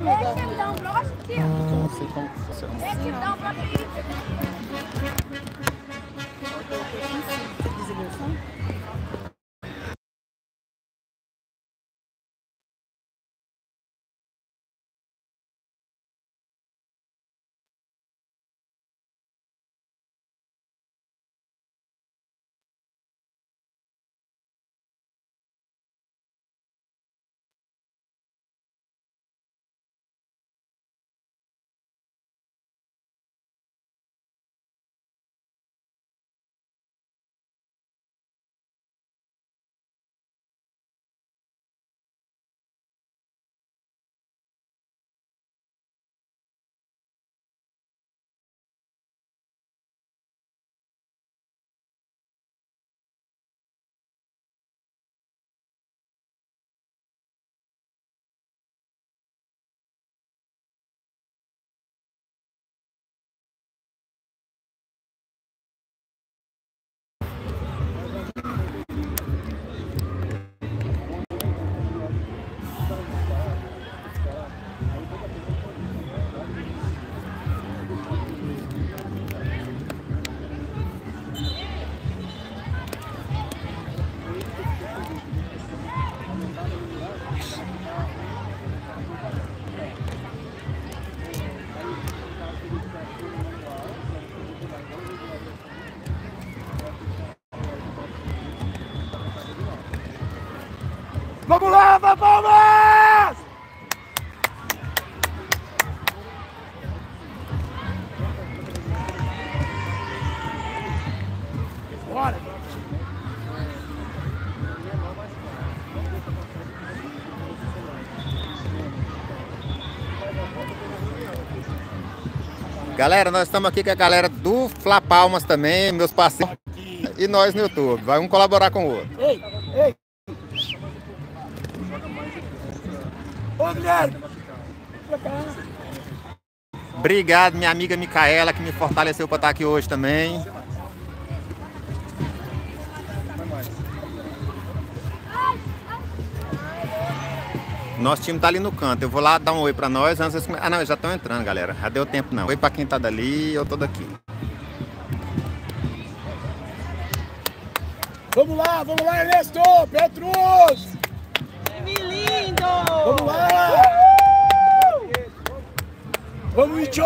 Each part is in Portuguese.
Deixa me dar um broche, tio. Não sei como funciona. Deixa me dar um broche aqui. Vamos lá, Palmas! Bora! Galera, nós estamos aqui com a galera do Fla Palmas também, meus parceiros. E nós no YouTube. Vai um colaborar com o outro. Ei, ei! Ô, Guilherme! Obrigado, minha amiga Micaela, que me fortaleceu para estar aqui hoje também. Nosso time tá ali no canto. Eu vou lá dar um oi para nós. Antes de... Ah, não, eles já estão entrando, galera. Já deu tempo, não. Oi para quem tá dali, eu tô daqui. Vamos lá, Ernesto! Petrus! Que lindo! Vamos lá! Vamos, Icho!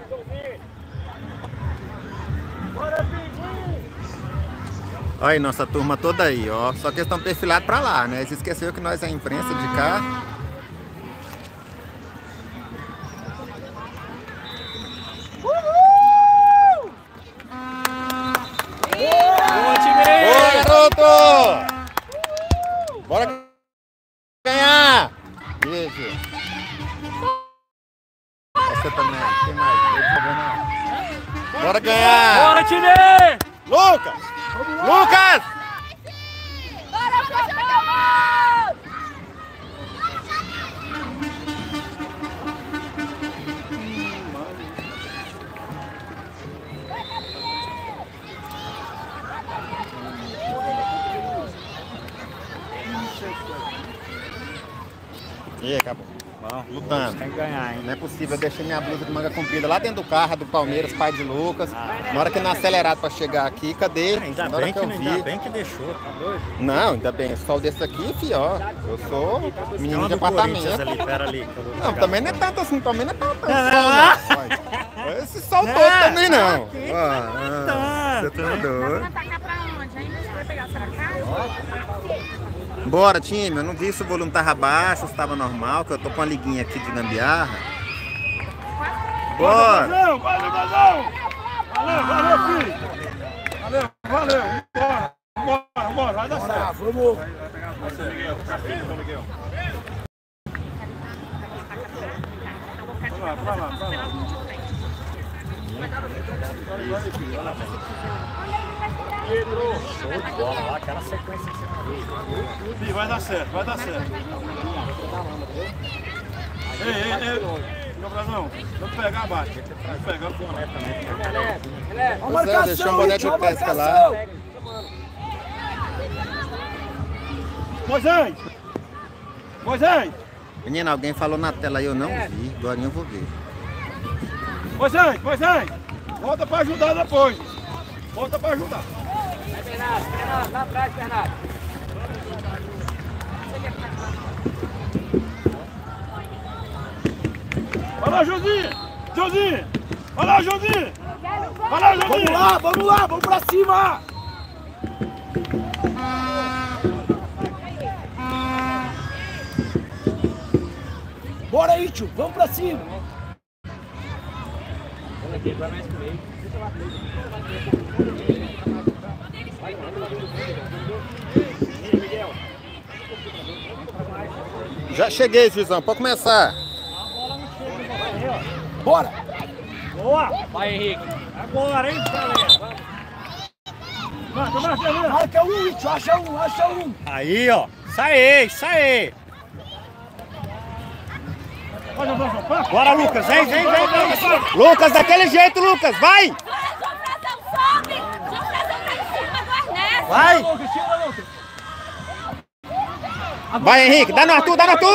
Olha aí, nossa turma toda aí, ó. Só que eles estão perfilados para lá, né? Eles esqueceram que nós é a imprensa de cá. Boa, garoto! Bora ganhar! Isso. Você também. Quem mais? Bora ganhar! Bora, time! Lucas! Lucas! Bora, Flamengo! E aí, acabou. Bom, Lutando. tem que ganhar, hein? Não é possível, eu deixei minha blusa de manga comprida lá dentro do carro do Palmeiras, pai de Lucas. Na hora que não acelerado pra chegar aqui, cadê? Ainda Na hora bem que, eu vi. ainda bem que deixou, tá doido? Não, ainda bem, sol desse aqui, filho, ó. Eu sou menino Uma de do Corinthians apartamento. ali, pera ali. que eu vou Não, pegar. também não é tanto assim, também não é tanto sol, não. Olha, esse sol todo também não. Você tá doido. Atacar pra onde? Ainda você vai pegar pra cá? Bora, time. Eu não vi se o volume tava baixo, se tava normal, que eu tô com uma liguinha aqui de gambiarra. Bora! Valeu, Vazão! Valeu, filho! Valeu! Bora! Vai dar certo! Vamos! Vai lá! Show de bola lá, aquela sequência que você fez. Vai dar certo! Ei! Meu Brazão, vamos pegar abaixo. Vamos pegar o boné também. Pois é, deixou o boné de pesca lá. Moisés! Menina, alguém falou na tela aí, eu não vi. Agora eu vou ver. Pois é. Volta pra ajudar depois. Volta pra ajudar. Vai, Bernardo, lá atrás, Bernardo. Vai lá, Josinho! Vai lá, Josinho! Vamos lá, vamos pra cima! Bora aí, tio, vamos pra cima! Já cheguei, Juizão, pode começar. Bora! Boa! Vai, Henrique. Agora, hein, galera? Marca um, Itch, acha um! Aí, ó. Sai! Bora, Lucas, vem! Lucas, daquele jeito, Lucas, vai! Vai! Vai, Henrique, dá no Arthur!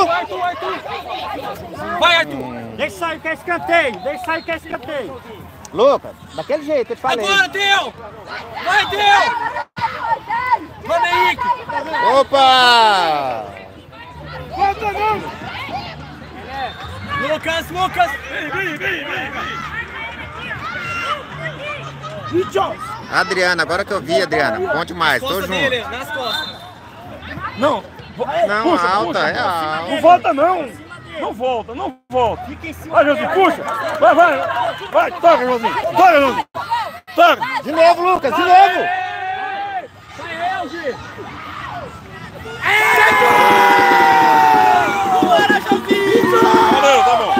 Vai, Arthur! Deixa sair que é escanteio. Lucas, daquele jeito, eu te falei. Agora, Theo! Vai, Theo! Vamos, Henrique! Opa! Volta, não! Lucas! Vem! Adriana, agora que eu vi, Adriana, conte mais, tô junto. Nas costas. Não! Não, alta, é alta. Não volta, não! Não volta! Fica em cima. Vai, Josinho, puxa! Vai! Toca, Josinho! Toca! De novo, Lucas, de novo! Sai, Elgi! Bora, Josinho! Valeu, tá bom!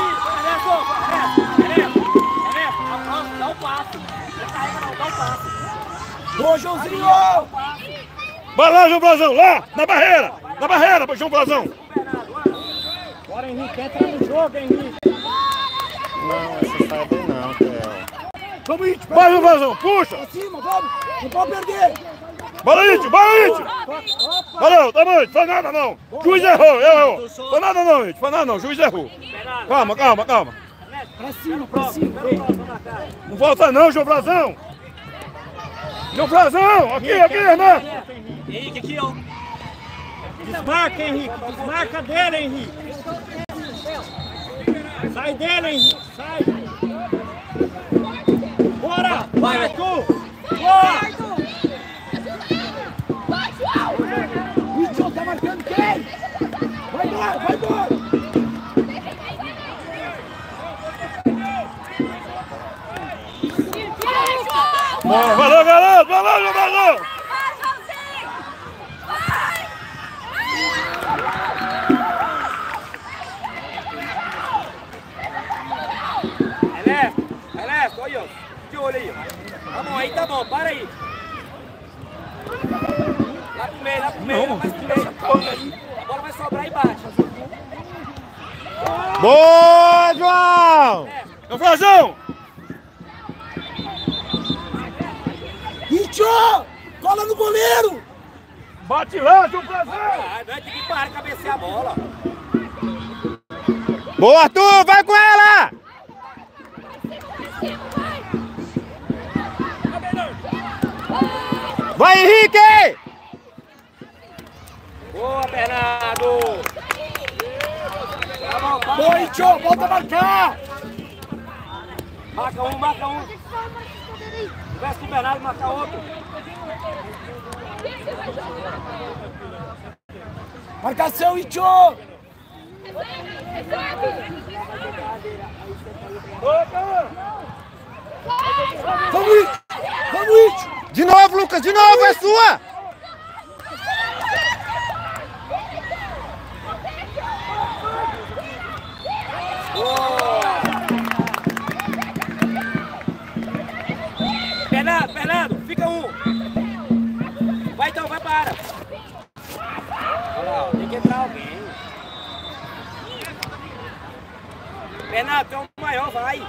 Dá o passo. Dá o passo. Boa, Joãozinho! Vai lá, João Brazão, lá! Na barreira, João Brazão! Bora, Henrique, entra no jogo, Henrique. Não, essa sai bem não, Theo. Vamos, It! Vai, João Brazão, puxa! Pra cima, vamos! Não pode perder! Bora, It! Valeu, tá bom, foi nada não! Juiz errou, Foi nada não, It! Foi nada não, juiz errou! Calma! Pra cima. Não volta não, João Brazão! João Brazão! Aqui, Renan! Henrique, aqui, ó. Desmarca, Henrique. Desmarca dele, Henrique. Sai dele, Henrique. Sai. Bora! Vai, Arthur! Bora! O João tá marcando quem? Vai embora! Valeu, garoto! Valeu, jogador! Elef, olha, de olho aí, ó. Tá bom, para aí. Lá pro meio, mais pro meio. A bola vai sobrar e bate. Boa, João! João Brazão! Itch! Cola no goleiro! Bate lá, João Brazão! Vai ter que parar de cabecear a bola. Boa, Arthur, vai com ela! Vai, Henrique! Boa, Bernardo! Boa, Itch! Volta a marcar! Marca um. Conversa com o Bernardo, marca outro. Marcação, Itch! Vamos, Itch! De novo, Lucas, de novo, é sua! Bernardo, fica um. Vai então, vai para. Olha lá, tem que entrar alguém. Bernardo, tu é o maior, vai.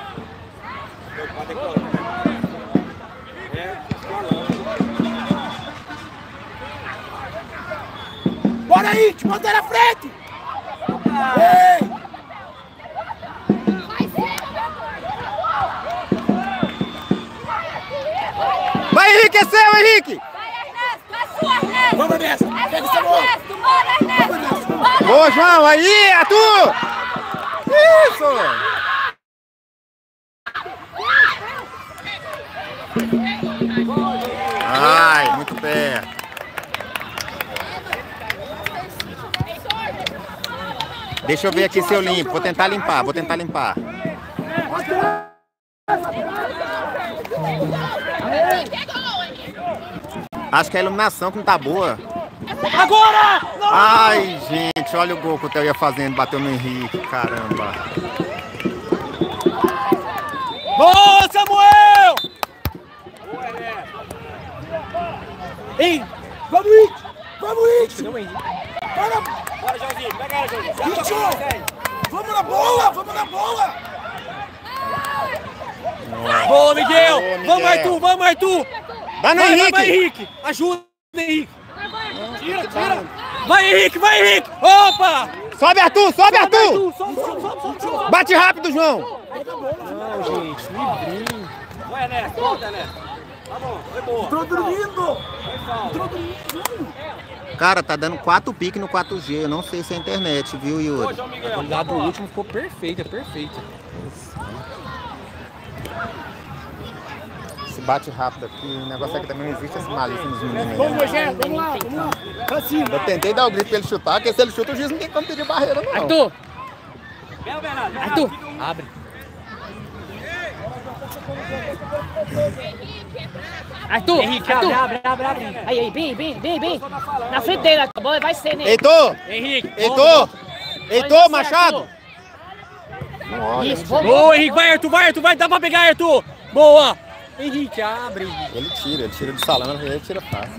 Bora aí, te manda na frente! Vai, Henrique, é seu, Henrique! Vai, Ernesto, é sua, Ernesto! Vamos, Ernesto! Pega essa É bola! Ernesto, bora, Ernesto! Bora! Boa, João, aí, é tu! Isso! Ai, muito perto. Deixa eu ver aqui se eu limpo. Vou tentar limpar, vou tentar limpar. Acho que a iluminação que não tá boa. Agora! Ai, gente, olha o gol que o Theo ia fazendo, bateu no Henrique, caramba. Boa, Samuel! Ei! Vamos, It! Vamos, It! Não, Henrique. Bora, Bora, Joãozinho, pega ela, Joãozinho. It! Vamos na bola! Vamos na bola! Boa, Miguel! Boa, Miguel. Vamos, Arthur, vamos, Arthur! Vai no Vai, Henrique! vai, Henrique! Ajuda, Henrique! Tira, tira! Vai, Henrique, vai, Henrique! Opa! Sobe, Arthur, sobe, Arthur! Sobe! Bate rápido, João! Não, gente, livrinho. Vai, Ernesto, volta, Ernesto. Tá bom, foi boa. Tô dormindo! Cara, tá dando 4 piques no 4G. Eu não sei se é internet, viu, Ô, Yuri? João Miguel. A qualidade do último ficou perfeita, perfeita. Se bate rápido aqui. O negócio é que também não existe esse malícia nos meninos. Vamos, Né? Rogério! Vamos lá! Vamos lá! Pra cima! Eu tentei dar o grito pra ele chutar, porque se ele chuta, o juiz não tem como pedir barreira, não. Arthur! Vem, Bernardo, Arthur! Abre. Arthur! Henrique, Arthur! abre. Aí, bem. Na frente dele, a bola vai ser nele. Heitor! Henrique, Heitor! Heitor, Machado! Isso, boa, Henrique, vai, Arthur, vai, dá pra pegar, Arthur! Boa! Henrique, abre. Ele tira de salão, ele tira fácil.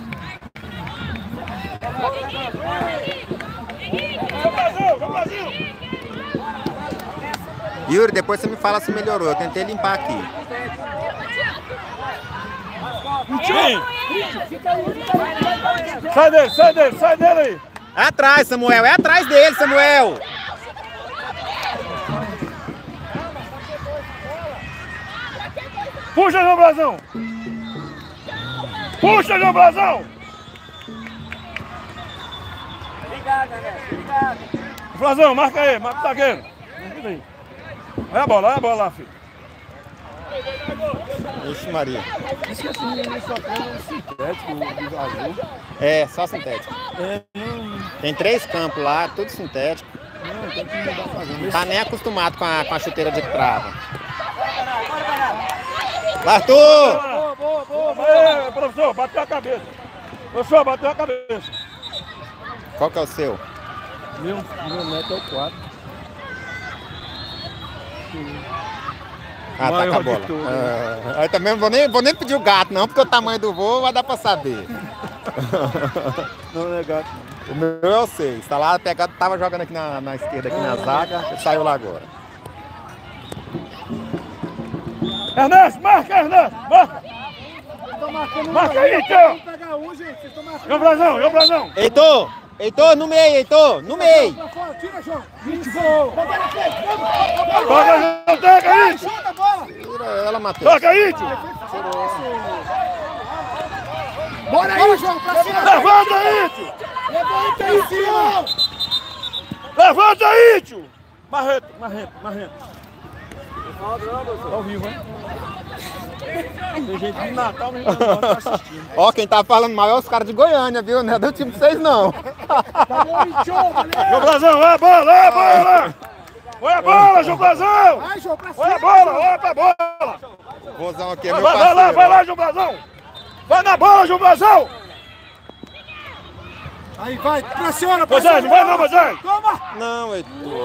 Vamos, Brasil! Yuri, depois você me fala se melhorou. Eu tentei limpar aqui. Sai dele aí! É atrás, Samuel. É atrás dele, Samuel. Puxa, João Brazão! Puxa, João Brazão! Obrigado, Ernesto, obrigado. Brazão, marca aí, marca o zagueiro. Olha a bola lá, filho. Ixi, Maria. Esqueci, ele só tem um sintético do azul. É, só sintético. Tem 3 campos lá, tudo sintético. Não, tem que mudar fazendo. Não tá nem acostumado com a chuteira de trava. Arthur! Boa. Professor, bateu a cabeça. Professor, bateu a cabeça. Qual que é o seu? Meu neto é o 4. Ah, tá com a bola. Aí também não vou nem pedir o gato, não, porque o tamanho do voo vai dar pra saber. Não é gato. O meu é o 6. Tá lá pegado, tava jogando aqui na esquerda, aqui na zaga, e saiu lá agora. Ernesto, marca, Ernesto! Marca! Marca aí, tio! João Brazão! Heitor, no meio, Heitor, no meio! Tira, João! Toca, João, toca aí! Tira ela, Matheus. Toca aí, tio! Bora aí, João, pra cima! Levanta aí, tio! Levanta aí, tio! Levanta aí, tio! Marrento! Tá ao vivo, hein? Tem gente de Natal, mas não tá assistindo. Ó, quem tá falando mal é os caras de Goiânia, viu? Não é do time de vocês, não. Tá bom, show, galera! João Brazão, olha a bola! Olha a bola, João Brazão! Vai, João, pra cima! Olha pra bola! Vozão aqui é meu Vai parceiro. lá, João Brazão! Vai na bola, João Brazão! Aí, vai, pressiona! Moisés, não vai não, Moisés! Toma! Não, Heitor.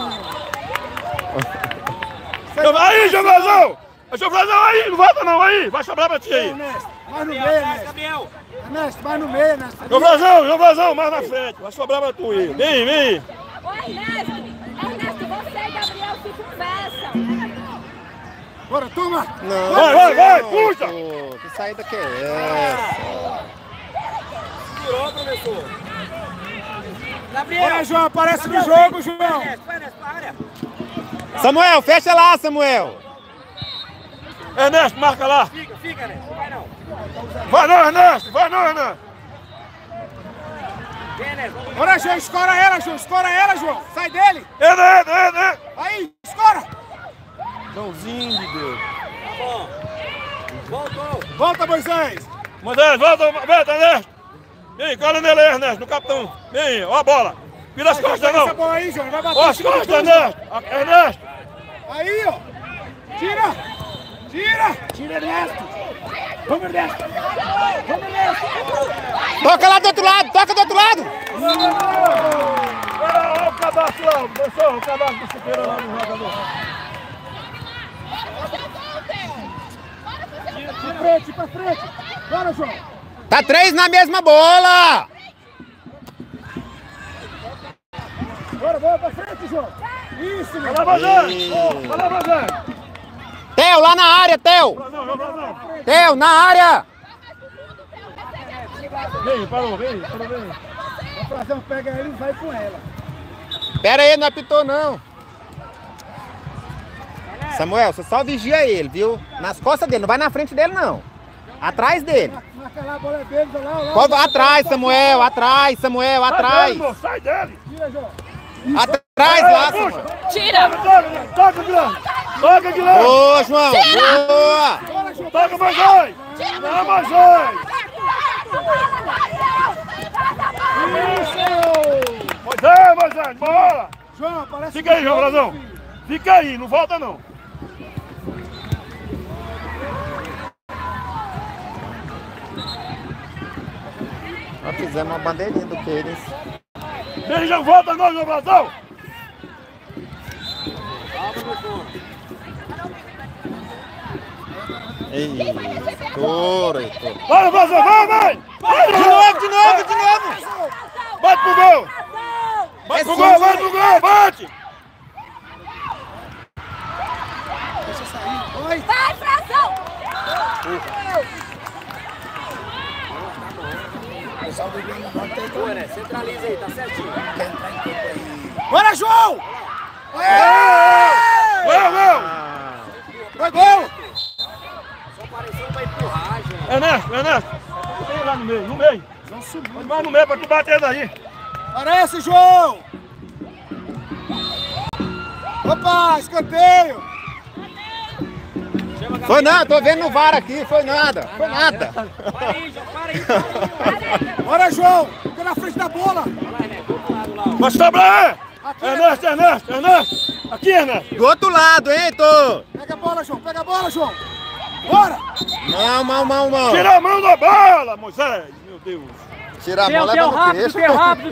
Aí, João Brazão! João Brazão, aí! Não volta não, aí! Vai sobrar pra ti aí! Mais no meio, Ernesto. Gabriel. Ernesto, mais no meio, Ernesto. João Brazão, mais na frente! Vai sobrar pra tu aí! Vem! Ô, Ernesto, você e Gabriel se conversam. Bora, toma! Não, Vai, não, puxa! Heitor. Que saída que é essa? Tirou, professor. Gabriel. Bora, João, aparece no jogo, João. Vai nessa área. Samuel, fecha lá, Samuel. Ernesto, marca lá. Fica, né? Não vai não. Vai não, Ernesto. Vai não, Ernesto. Vem, né? Bora, João, escora ela, João. Escora ela, João. Sai dele. Ede. Aí, escora. Joãozinho de Deus. Tá bom. Voltou. Volta, Moisés. Moisés, volta, volta, Ernesto. Vem, cola nele aí, Ernesto, no capitão. Vem, ó a bola. Vira as costas, Essa não. bola aí, João. Vai bater. Ó as costas, Ernesto. Ernesto. Aí, ó. Tira. Tira, Ernesto. Vamos, Ernesto. Toca lá do outro lado, toca do outro lado. Olha o cadastro lá, professor, o cadastro do Siqueira lá no jogador. Pra frente. Bora, João. Tá 3 na mesma bola. Bora, pra frente, João. Isso, meu. Vai lá, Moisés. Vai lá, Moisés. Theo, lá na área, Theo. Não. Theo, na área. Vem, parou. O Frazão pega ele e vai com ela. Pera aí, não apitou não. Samuel, você só vigia ele, viu? Nas costas dele, não vai na frente dele não. Atrás dele. Marca lá, a bola é dele, vai lá. Atrás, Samuel, atrás. Sai dele. Tira, João. Atrás lá, Samuel. Tira! Toca, Guilherme. Boa, João, boa. Toca, Moisés. Não, Moisés. Moisés, bola. João, aparece. Fica aí, João Brazão. Fica aí, não volta não. Nós fizemos uma bandeirinha do Pênis. Vem, já volta não, João Brazão. Estouro. Vai, Brazão, vai. De novo. Bate pro gol. Vai pro gol, bate. Vai, Frazão! Boa, né? Centraliza aí, tá certinho. Bora, João! Vai, gol. Só apareceu pra empurrar, gente. Ernesto. Vem lá no meio. Vai no meio pra tu bater daí. Aparece, João! Opa, escanteio! Foi nada, tô vendo no VAR aqui, foi nada. Para aí, João, para aí. Bora, João! Fica na frente da bola! Vai, né? Do outro lado lá, ó. Vai sobrar, Ernesto. Aqui, Ernesto. Do outro lado, hein, Tô? Pega a bola, João! Bora! Não. Tira a mão da bola, Moisés. Meu Deus. Tira a mão, leva no queixo. Rápido,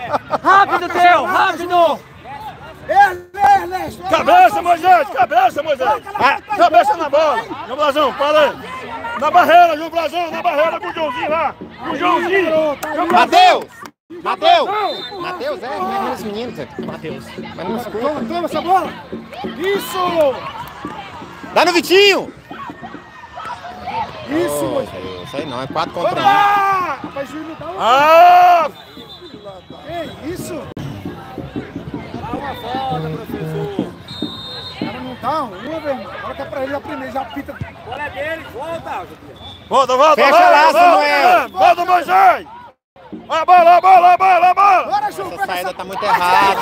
rápido! Ernesto! Cabeça, Moisés. Cabeça na bola. João Brazão, para aí. Na barreira, João Brazão, na barreira com o Joãozinho lá. Com o Joãozinho. Mateus, é esse menino, Zé. Mateus. Mas não escuta. Toma essa bola! Isso! Dá no Vitinho. Isso, Moisés! Isso aí não, é 4 contra 1. Rapaz, Júlio, não dá um... Ah! Ei, isso! Dá uma volta, professor. O cara não dá uma, meu irmão. Agora que é pra ele, já primeiro, já pita. Bola é dele, volta. Volta. Fecha lá, Samuel. Volta, Moisés. A bola. Bora, João! Essa saída tá muito errada.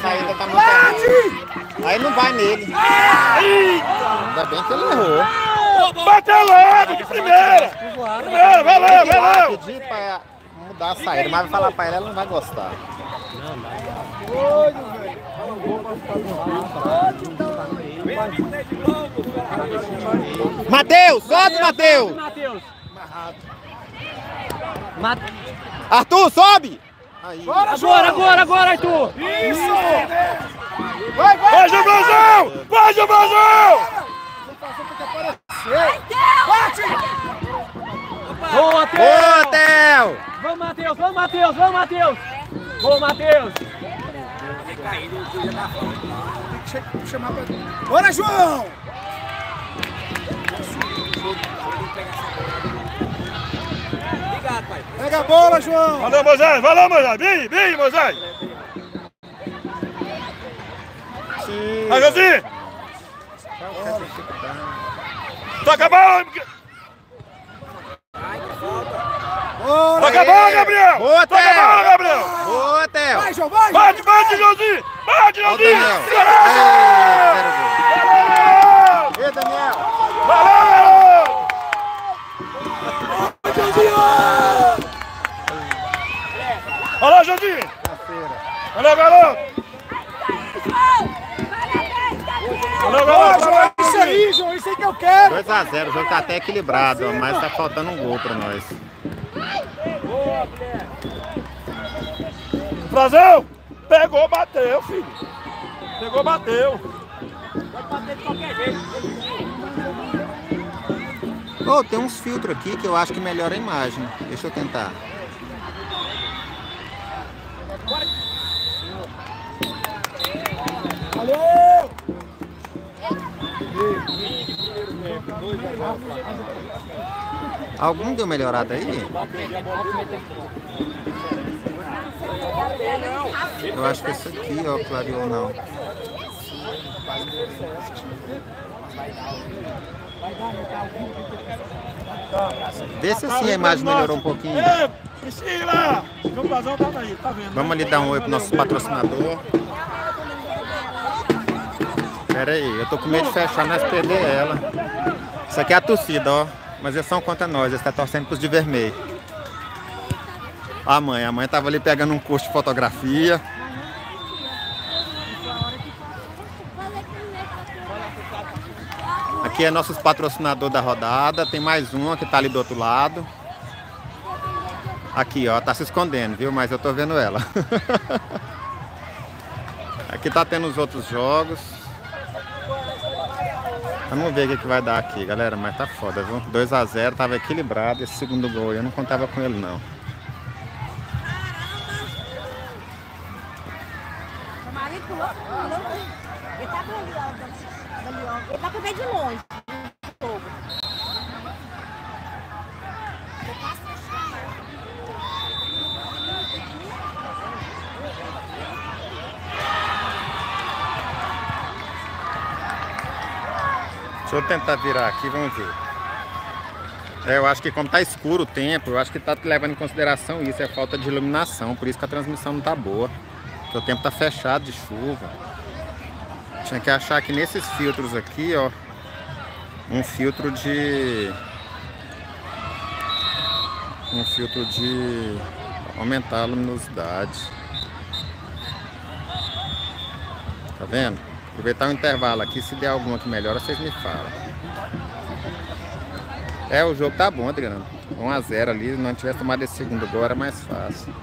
Aí não vai nele. Ainda bem que ele errou. Bateu logo de primeira. Valeu. Pedir pra mudar a saída, mas vai falar pra ela não vai gostar. Doido, velho! Mateus, sobe, Mateus. Arthur, sobe. Aí. Bora, João! Agora, Arthur! Isso! Vai, João Brazão. Bate! Boa, Boa, Theo. Vamos, Matheus! Boa, Matheus! Tem que chamar pra... Bora, João! Obrigado, pai. Pega a bola, João! Valeu, Moisés. Vem, Moisés. Isso. Vai, Josinho! Toca a bola! Toca a bola, Gabriel! Boa, Toca a bola, Gabriel! Boa, Theo! Vai, João, vai! Bate, bate, Josinho! Bate, Ó o Josinho! Daniel! Ei, Daniel! Valeu! Olha lá, Josinho! Valeu, garoto! Valeu, garoto! João, é isso aí, João, isso aí que eu quero! 2 a 0, o jogo tá até equilibrado, ó, mas tá faltando um gol pra nós. Frazão! Pegou, bateu, filho! Pegou, bateu! Pode bater de qualquer jeito. Oh, tem uns filtros aqui que eu acho que melhora a imagem. Deixa eu tentar. Valeu! Algum deu melhorada aí? Eu acho que esse aqui, ó, clareou não. Vê se assim a imagem melhorou um pouquinho. Ei, Priscila! Meu Frazão tá aí, tá vendo? Vamos ali dar um oi pro nosso patrocinador. Pera aí, eu tô com medo de fechar, nós perder ela. Isso aqui é a torcida, ó. Mas eles são contra nós, eles estão torcendo pros de vermelho. A mãe tava ali pegando um curso de fotografia. Aqui é nossos patrocinador da rodada. Tem mais uma que tá ali do outro lado. Aqui, ó, tá se escondendo, viu? Mas eu tô vendo ela. Aqui tá tendo os outros jogos. Vamos ver o que vai dar aqui, galera. Mas tá foda, viu? 2 a 0, tava equilibrado. Esse segundo gol eu não contava com ele, não. Meu marido pulou. Ele tá ali, ó. Ele tá com o pé de longe. Deixa eu tentar virar aqui, vamos ver. Eu acho que como tá escuro o tempo, eu acho que tá levando em consideração isso, é falta de iluminação, por isso que a transmissão não tá boa. Porque o tempo tá fechado de chuva. Tinha que achar que nesses filtros aqui, ó, um filtro de aumentar a luminosidade. Tá vendo? Aproveitar o intervalo aqui, se der alguma que melhora, vocês me falam. É, o jogo tá bom, Adriano. 1 a 0 ali, se não tivesse tomado esse segundo gol, era mais fácil.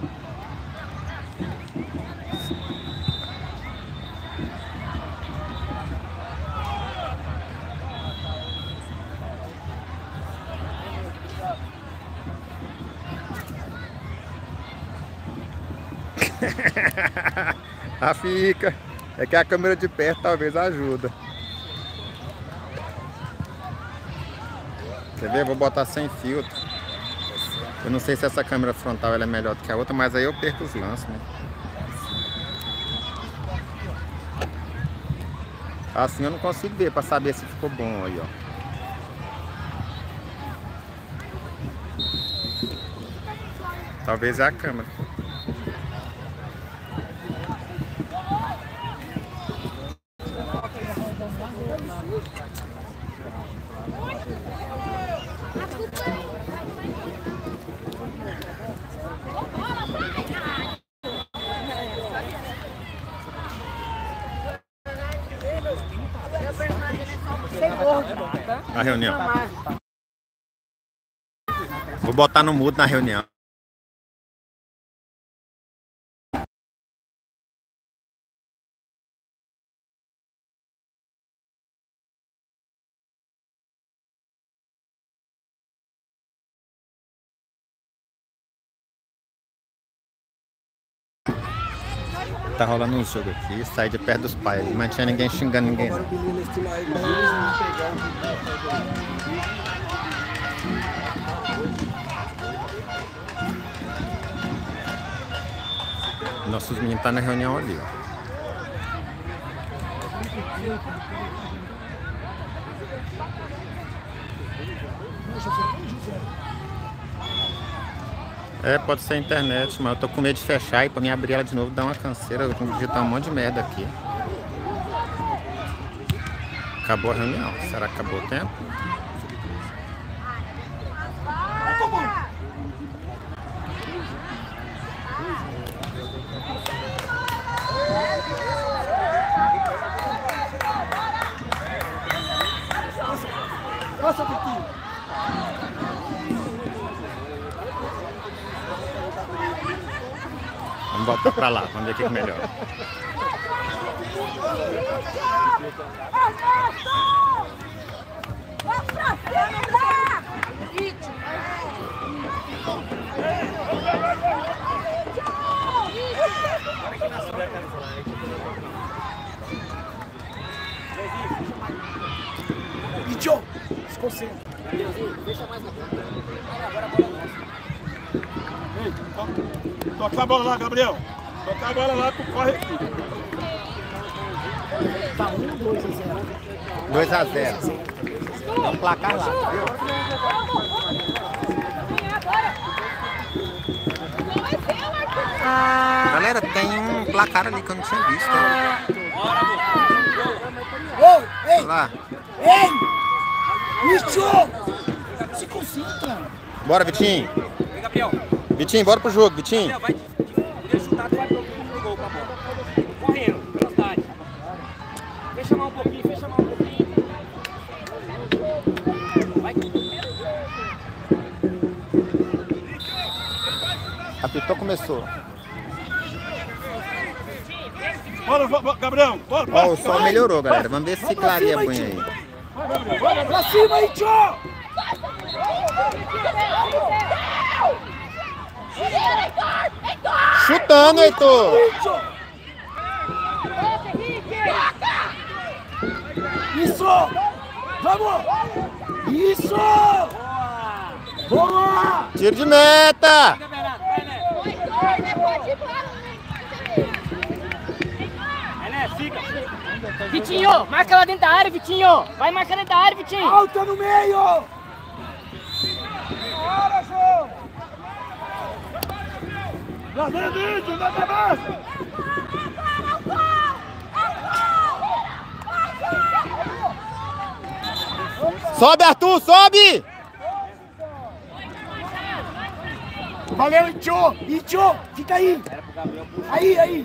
Ah, fica. É que a câmera de perto talvez ajuda. Quer ver? Vou botar sem filtro. Eu não sei se essa câmera frontal ela é melhor do que a outra, mas aí eu perco os lances, né? Assim eu não consigo ver para saber se ficou bom aí, ó. Talvez é a câmera. A reunião. Vou botar no mudo na reunião. Tá rolando um jogo aqui, sai de perto dos pais, mas não tinha ninguém xingando ninguém não. Nossos meninos tá na reunião ali, ó. É, pode ser a internet, mas eu tô com medo de fechar e pra mim abrir ela de novo dá uma canseira. Eu tenho que digitar um monte de merda aqui. Acabou a reunião. Será que acabou o tempo? Passa, Piquinho. Vamos voltar pra lá, vamos ver o que é melhor. Idiota, se concentra. Deixa mais na frente. Ei, toca a bola lá, Gabriel. Toca a bola lá, tu corre aqui. Tá 1, 2 a 0. 2 a 0. Vamos placar lá, viu? Galera, tem um placar ali que eu não tinha visto. Ô, ei, Olha lá. ei! Isso! Se concentra. Bora, Vitinho. Vem, Gabriel. Vitinho, bora pro jogo, Vitinho. Vai chutar, tu vai pro gol com a bola. Correndo, velocidade. Fecha a mão um pouquinho, fecha a mão um pouquinho. Vai. Apitou, começou. Bora, Gabriel. Bora, Ó, o som melhorou, galera. Vamos ver se clareia a bunha aí. Pra cima, Idiota! Chutando, Heitor! Isso! Vamos! Isso! Boa! Tiro de meta! Vitinho, marca lá dentro da área, Vitinho. Vai marcar dentro da área, Vitinho. Alta no meio! Bora, João! Lá dentro, dá pra baixo. Sobe, Arthur, sobe! Valeu, Itio! Itio! Fica aí! Aí, aí!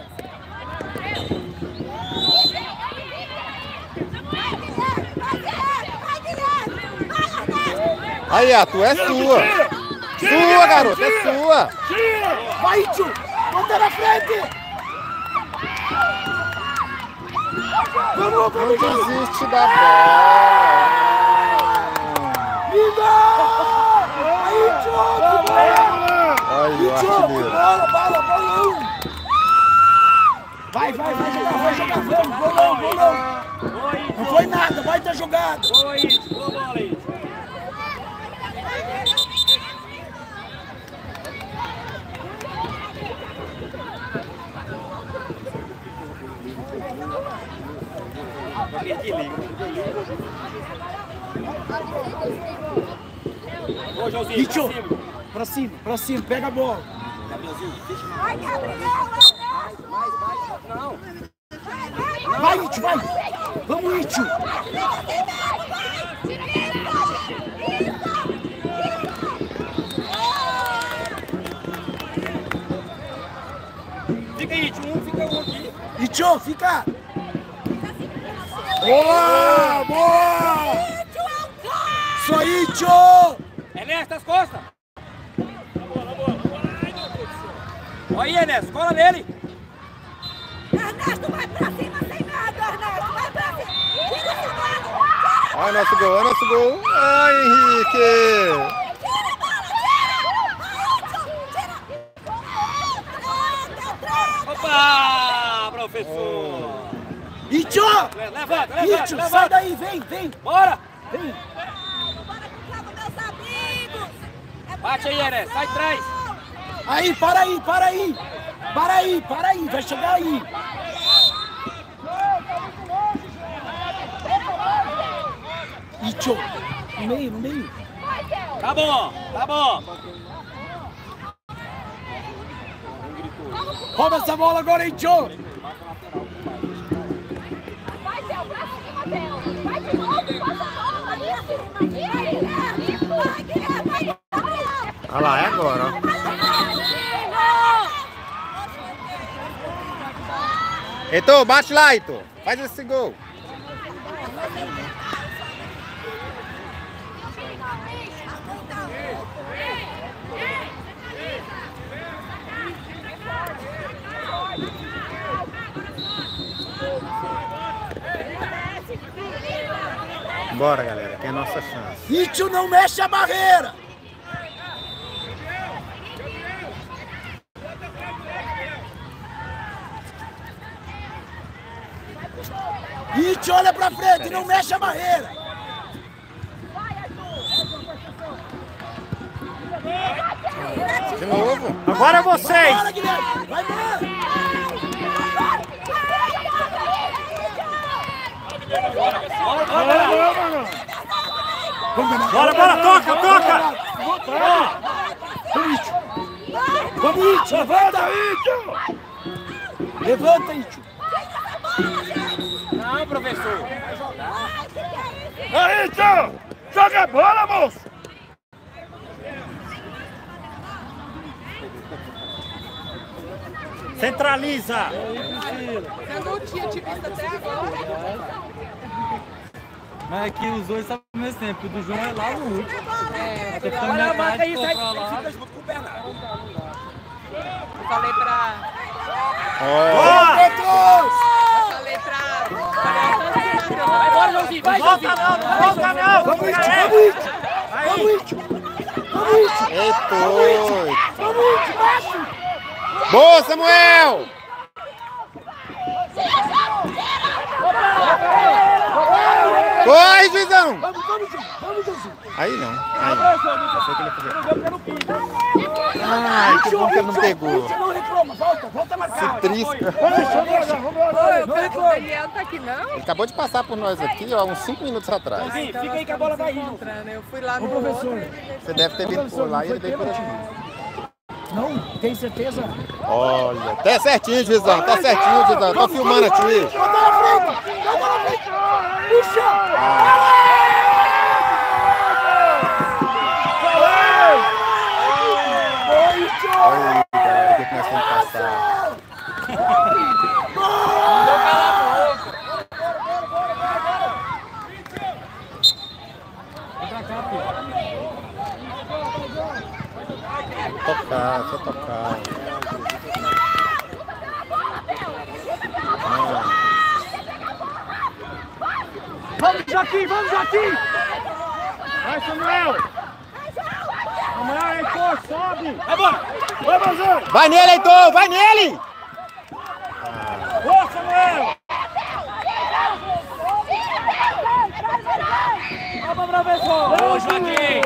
Aí, Arthur, é sua! Sua, garota, é sua! Vai, Itio! Manda na frente! Vamos, Não vamos! desiste da bola! Linda! Aí, Itio! Que bola! Olha o Itio! Que artilheiro! bola, bola, bolão! Vai jogar, vamos! Bolão, bolão! Não foi nada, vai ter jogado! Boa isso, boa bola aí. Ô, Joãozinho, Itio! Pra cima, pega a bola! Gabrielzinho, deixa Vai, Gabriel! mais. Não. Vai, Itio, vai! Vamos, Itio! Fica aí, fica um aqui. Itio, fica! Boa! Boa! Isso aí, Itio! Ernesto, as costas. Olha aí, Ernesto, cola nele. Ernesto, vai pra cima sem medo, Ernesto! Vai pra cima! Tira essa bola! Olha nosso gol, olha nosso gol! Ai, Henrique! Tira a bola, tira! Opa, professor. Itio! Levanta. Itio, sai daí, vem! Bora. Vem! Bora pro campo, meus amigos! Bate aí, Ernesto, sai de trás. Aí, para aí! Vai chegar aí! Itcho. No meio, no meio. Tá bom, tá bom. Rouba essa bola agora, Itcho. Vai, Theo, pra cima, Theo. Vai de novo, passa a bola ali acima. Vai, Guilherme, vai, Gabriel. Olha lá, é agora, ó. Heitor, bate lá, Heitor. Faz esse gol. Bora, galera, que é a nossa chance. Itcho, não mexe a barreira. Itcho, olha pra frente, não mexe a barreira. De novo. Agora é vocês. Bora, Guilherme. Vai embora. Bora, bora, toca, toca. Vamos, Itcho. Levanta, Itcho. Levanta, Itcho. Não, professor. Aí, tio. Joga a bola, moço. Centraliza. Eu não tinha te visto até agora. Mas aqui os dois sabem ao mesmo tempo. O do João é lá no último. Você fica Olha, metade, marca isso aí. pra lá. Fica junto com o Bernardo. Eu falei pra... Ó. Eu falei pra... Vai embora, Joãozinho. Vai, Joãozinho. Volta não. Vamos, Itcho. Vamos, Itcho. Vamos, Itcho. Heitor. Vamos, Itcho. Bate. Boa, Samuel. Foi, juizão. Vamos, Itcho. Vamos, Itcho. Aí não. Aí não. Achei que ele ia fazer. Ai, que bom que ele não pegou. Itcho, não reclama. Volta a marcar. Se trisca. O Daniel tá aqui, não? Ele acabou de passar por nós aqui, ó, uns 5 minutos atrás. Joãozinho, fica aí que a bola vai indo. Eu fui lá no Professor. Você deve ter vindo por lá e ele veio por aqui. Não, tem certeza? Olha, tá certinho, juizão. Tá certinho, juizão. Tô filmando aqui. Bota na frente. Bota na frente. Puxa. Olha, galera, o que nós temos que passar? Tocar, só tocar. Vamos, Joaquim, vamos, Joaquim. Vai, Samuel. Samuel, Heitor, sobe. Vai embora. Vai, Bazão. Vai nele, Heitor, vai nele! Boa, Samuel. Vamos, professor. Ô, Joaquim.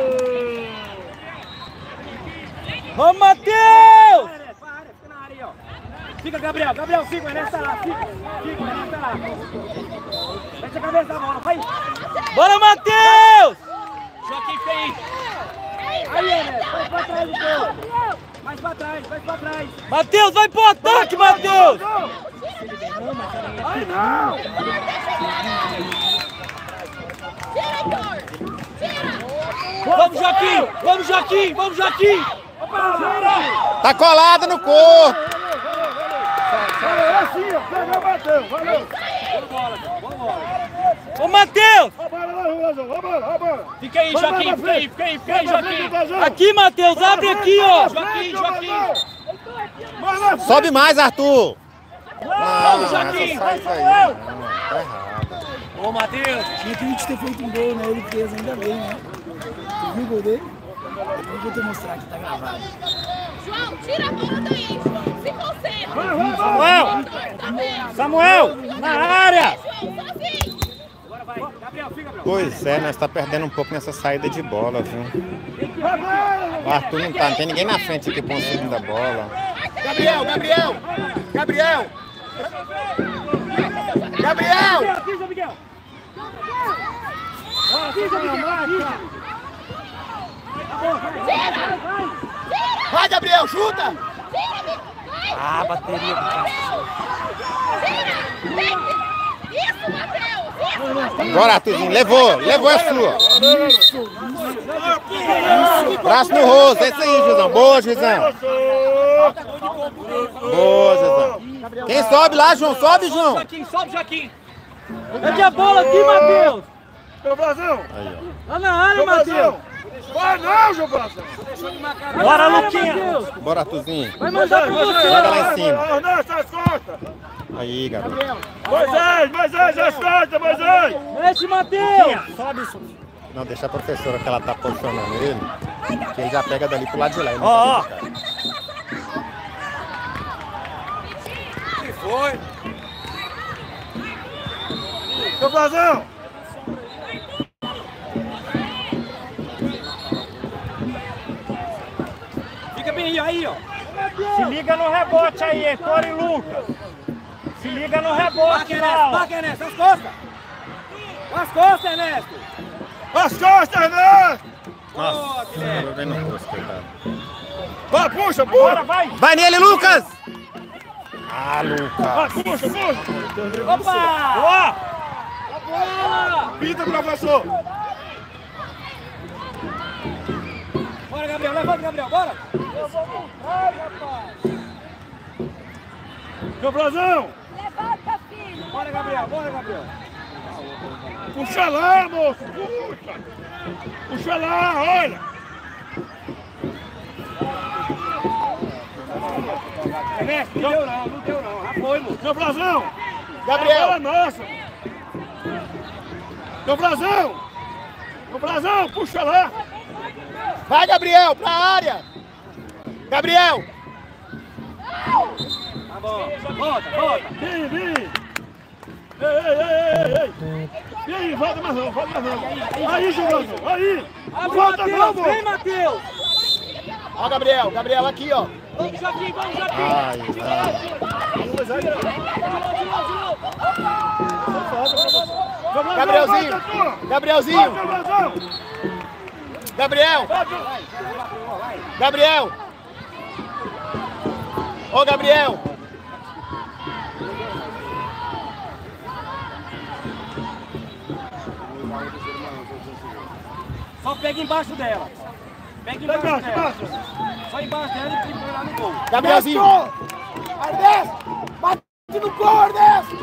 Vamos, Matheus. Fica na área aí, ó. Fica, Gabriel. Gabriel, fica, vai nessa lá. Fica, vai nessa lá. Mete a cabeça da bola, vai. Bora, Matheus. Joaquim, fica aí. Aí, Enes, vai pra trás do gol. Mais pra trás, mais pra trás. Matheus, vai pro ataque, Matheus. Aí não. Vamos, Joaquim. Vamos, Joaquim. Vamos, Joaquim. Tá colado no corpo! É assim, ó. Pega, Matheus. Valeu. Ô, Matheus. Vambora. Fica aí, Joaquim, fica aí, Joaquim. Aqui, Matheus. Abre aqui, ó. Joaquim. Sobe mais, Arthur! Vamos, Joaquim. Sai isso aí. Não, tá errado. Ô, Matheus. Tinha que a gente ter feito um gol, né? Ele fez, ainda bem, né? Você viu o gol dele? Eu vou te mostrar que tá gravado. João, tira a bola daí. Se concentra. Samuel. Samuel, na área. Agora vai. Gabriel, fica, Gabriel. Pois é, nós tá perdendo um pouco nessa saída de bola, viu? O Arthur não tá, não tem ninguém na frente aqui com o segundo da bola. Gabriel. Aqui, João Miguel. Vai, Gabriel, chuta! Ah, bateria do cara. Isso, Matheus! Bora, Arthurzinho, levou é sua. Braço no rosto, é isso aí, Juizão. Boa, Juizão. Boa, Juizão. Quem sobe lá, João? Sobe, João. Sobe, Joaquim. Cadê a bola aqui, Matheus? João Brazão! Aí, Lá na área, João Matheus. Brazão! Vai não, João Brazão! Bora, Luquinha. Bora, Arthurzinho. Vai mandar com você. Joga lá em cima. Ernesto, as costas! Aí, Gabriel. Moisés, as costas, Moisés! Mexe, Matheus. Não, deixa a professora que ela tá posicionando ele. Que ele já pega dali pro lado de lá. Ele não Ó, tá dentro de casa. Que foi? João Brazão! Fica bem aí, ó. se liga no rebote aí, Heitor e Lucas. Se liga no rebote, Lau. Marca, Ernesto, as costas. As costas, Ernesto. As costas, Ernesto! Nossa, eu vendo no rosto, coitado. Vai, puxa! Bora, vai. Vai nele, Lucas! Ah, Lucas. Vai, puxa! Opa. Boa. Pinta, professor! Bora, Gabriel, levanta, Gabriel, bora. João Brazão! Levanta, filho! Bora, Gabriel, bora, Gabriel. Puxa lá, moço! Puxa! Puxa lá, olha! Ernesto, não deu não. Já foi, moço. João Brazão! Gabriel! Bola nossa! João Brazão! João Brazão, puxa lá! Vai, Gabriel, pra área! Gabriel! Tá bom. Volta. Vem! Ei! Vem, volta mais não! Aí, João Brazão, aí! Volta não, moço! Vem, Matheus. Ó, Gabriel aqui, ó! Vamos, Joaquim. Ai, Gabrielzinho! João Brazão! Gabriel! Ô, Gabriel! Só pega embaixo dela. Pega embaixo dela. Só embaixo dela e põe lá no gol. Gabrielzinho! Ernesto! Bate no gol, Ernesto!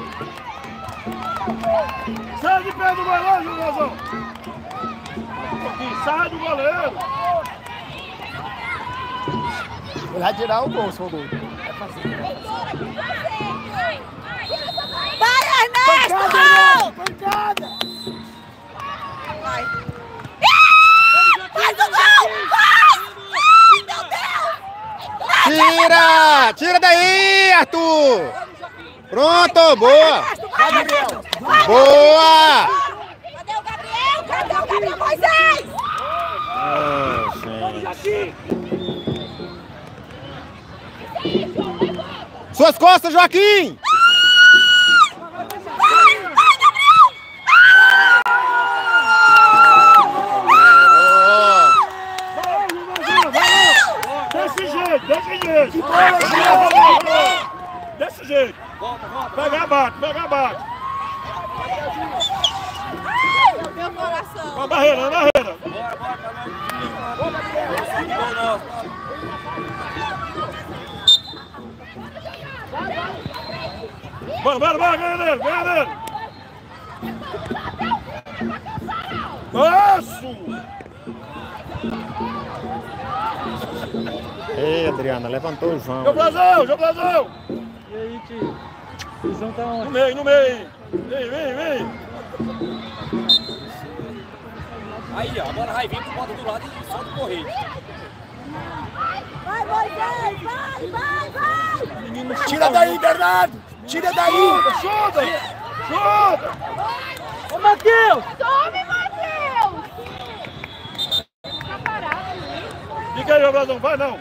Sai de pé do goleiro, João Brazão! Sai do goleiro! Vai tirar o gol, se for gol. Vai, Ernesto! Pancada! Vai! Faz o gol! Faz! Ai, meu Deus! Tira daí, Arthur! Pronto, boa! Vai, Gabriel! Boa! Cadê o Gabriel? Cadê o Gabriel Moisés? gente. Suas costas, Joaquim! Desse jeito. Pega, bate. Meu coração. Na barreira. Bora, ganha dele. Nossa! Ei, Adriana, levantou o João. João Brazão! E aí, tio? O João tá onde? No meio. Vem. Aí, ó, agora vai vir pro bota do lado e solta o correio. Vai, Moisés! Vai! Tira daí, Bernardo! Tira daí! Chuta! Ô, Matheus! Tome, Matheus! Tá parado ali. Fica aí, João Brazão, vai não!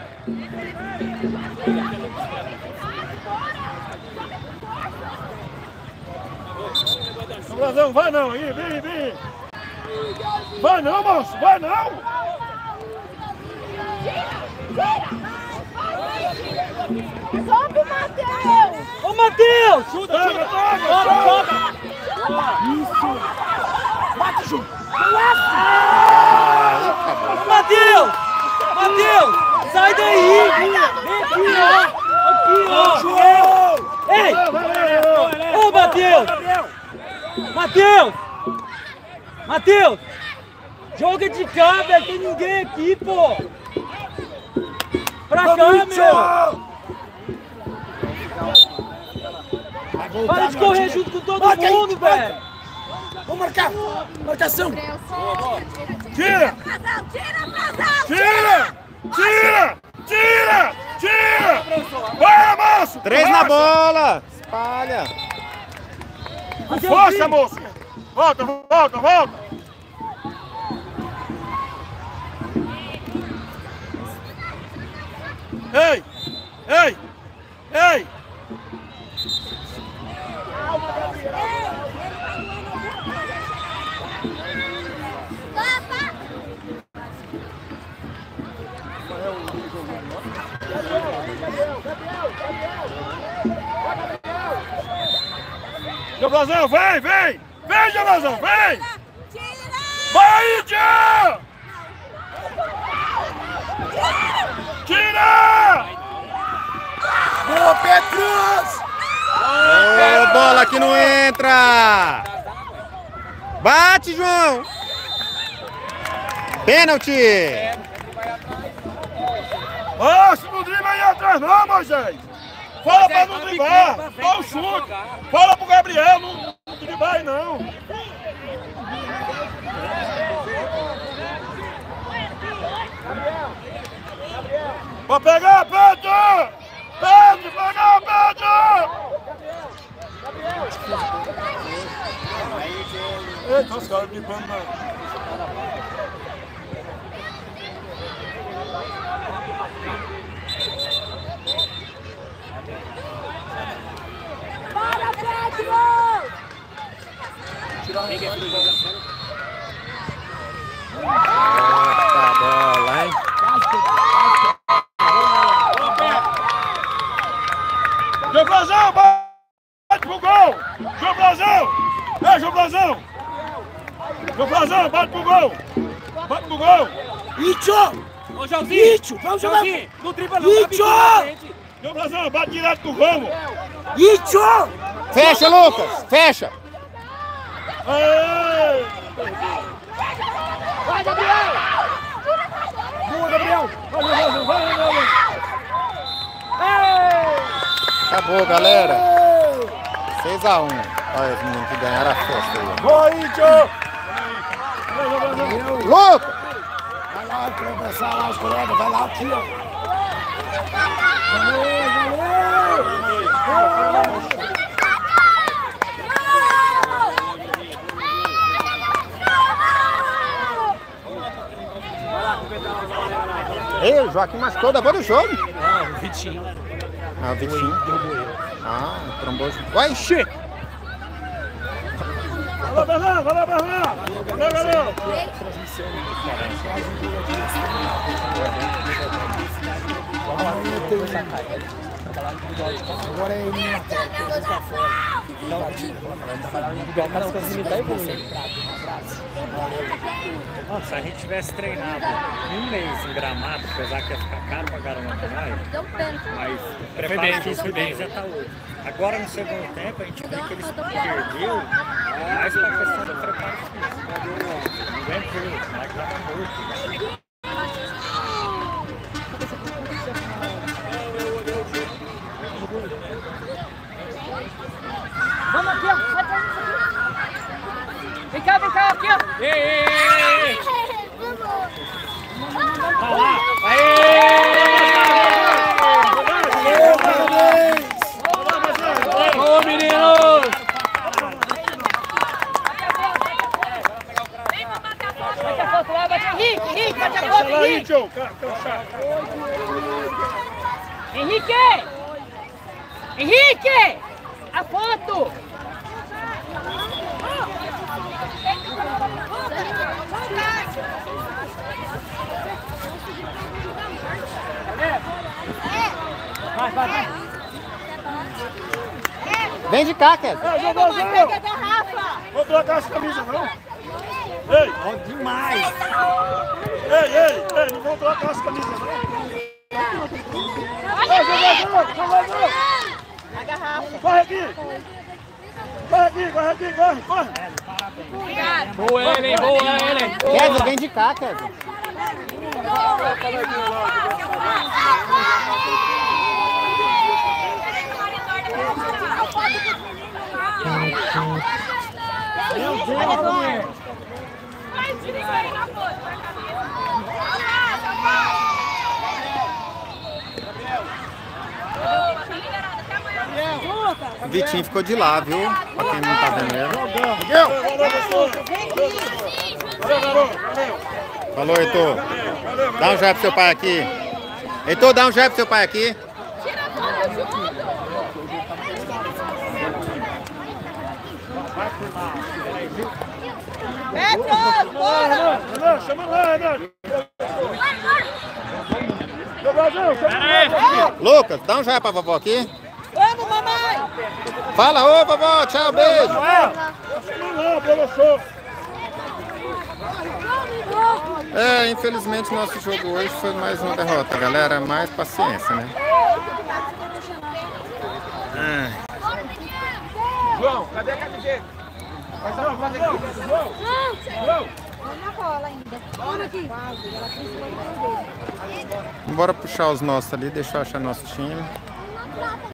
João Brazão, vai não! Aí, vem! Vai não, moço, vai não! Sobe o Matheus! Ô, Matheus! Chuta, Pega, chuta! Isso! Bate junto! Ô, Matheus! Matheus! Sai daí! Vem aqui, ó! Aqui, ó! João! Ei! Ô, Matheus! Matheus! Matheus! Joga de cá, velho! Tem ninguém aqui, pô! Pra cá, meu! Para de correr junto com todo mundo, velho! Vamos marcar! Marcação! Tira! Tira! Tira! Tira! Tira! Vai, moço! 3 na bola! Espalha! Força, moço! Volta, volta, volta! Ei! Ei! Ei! Jobrazão, vem, vem! Vem, Jobrazão, vem! Vai, Tia! Tira! Boa, Petrus! Ô, bola que não entra! Bate, João! Pênalti! Ó, se não dribla aí atrás não, Moisés! Fala pra não driblar! Dá o chute! Fala pro Gabriel, não driblar aí não! Pra pegar, Pedro! Pedro, pegar, Pedro! Eita, os caras driblando não. Para, Pedro! Eita bola, hein? Jobrazão, bate pro gol! Jobrazão! É, Jobrazão! Jobrazão, bate pro gol! Bate pro gol! Itcho! Ô, Joãozinho! Itcho! Vamos jogar! Joãozinho! Não dribla não! Itcho! Jobrazão, bate direto pro gol! Itcho! Fecha, Lucas! Fecha! Ei! Vai, Gabriel! Boa, Gabriel! Vai, Jobrazão, vai, Jobrazão! Acabou, galera! 6 a 1. Olha os meninos que ganharam a festa aí. Vai, Itcho! Vai, Jobrazão! Lucas! Vai lá, conversar lá os colegas, vai lá aqui, ó. Valeu, valeu! Ei, o Joaquim machucou depois do jogo. Ah, o Vitinho. Ah, o Vitinho. Ah, trombou. Vai, encher! Vai lá, Bernardo! Vai lá, Bernardo! Vai, galera! Agora é eliminatório, tem que ficar fora. Se a gente tivesse treinado um mês em Gramado, apesar que ia ficar caro pra caramba pra nós, mas o preparo físico deles já tá outro. Agora no segundo tempo a gente vê que eles perdeu mais pra questão do preparo físico. Ninguém viu, o moleque tava morto. Vamos aqui, ó. Vai atrás. Vem cá, aqui, ó. Ei! Tá lá! Ô, menino! Bate a foto lá, bate. Henrique, bate a foto, Henrique. Henrique! A foto! Vem de cá, Kézia. Ei, Mamãe, Jogozão! pega a garrafa. Vou trocar as camisas, não? Ei, Ó, demais. ei, não vou trocar as camisas, não? Ei, Jogozão! A garrafa. Corre aqui! Corre! Boa, Ellen, boa, Ellen. Kézia, vem de cá, Kézia. Meu Deus, O Vitinho ficou de lá, viu? Pra quem não tá vendo ele. Falou, Heitor. Dá um joia pro seu pai aqui. Heitor, dá um joia pro seu pai aqui. tira tudo junto. Petros, bora. Renan, chama lá, Renan! Jogozão, chama lá! Lucas, dá um joia pra vovó aqui. Vamos, mamãe. Fala, ô vovó, tchau, beijo. Chama lá, professor! É, infelizmente nosso jogo hoje foi mais uma derrota, galera. Mais paciência, né? João, cadê a camiseta? Vai só fazer aqui. João! Bora puxar os nossos ali, deixa eu achar nosso time.